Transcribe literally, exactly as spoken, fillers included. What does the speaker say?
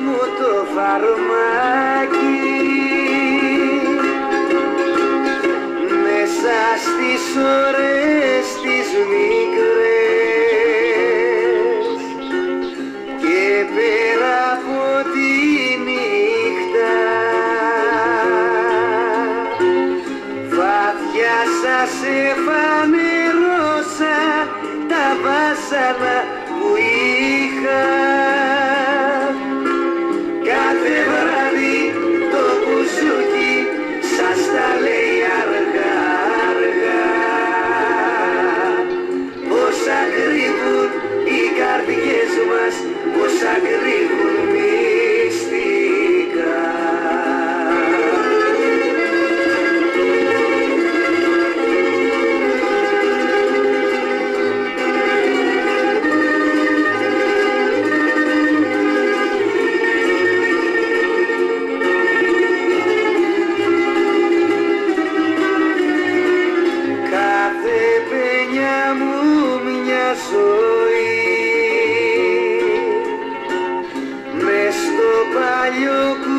μου το φαρμάκι μέσα στις ώρες τις μικρές και πέρα από τη νύχτα βαθιά σας εφανερώσα τα βάσανα που είχα. Κάθε βράδυ το μπουζούκι σας τα λέει αργά αργά πως ακρίβουν οι καρδιές μας, πως ακρίβουν μυστικά. Ζωή μες στο παλιό